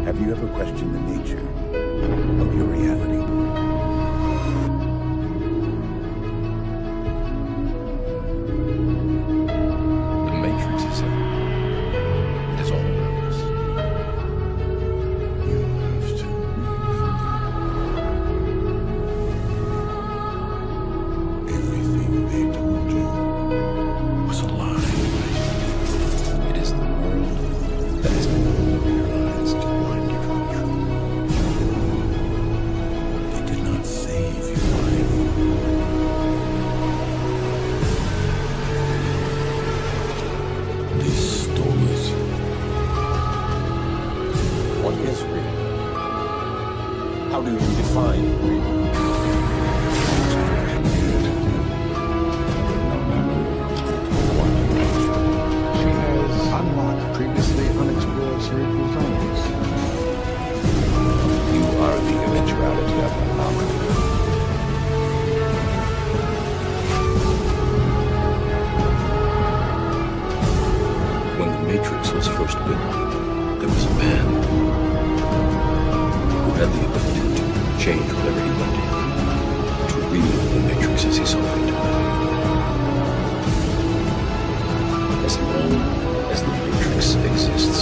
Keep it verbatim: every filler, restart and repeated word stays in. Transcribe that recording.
Have you ever questioned the nature of your reality? The Matrix is it. It is all around us. You have to remember. Everything they told you was a lie. It is the world that has been realized to blind you from the truth. They did not save your life. They stole it. What is real? How do you define real? She has unlocked previously unexplored cerebral zones. You are the eventuality of my power. When the Matrix was first built, there was a man who had the ability to change whatever he wanted, to read the Matrix as he saw fit. As long as the Matrix exists,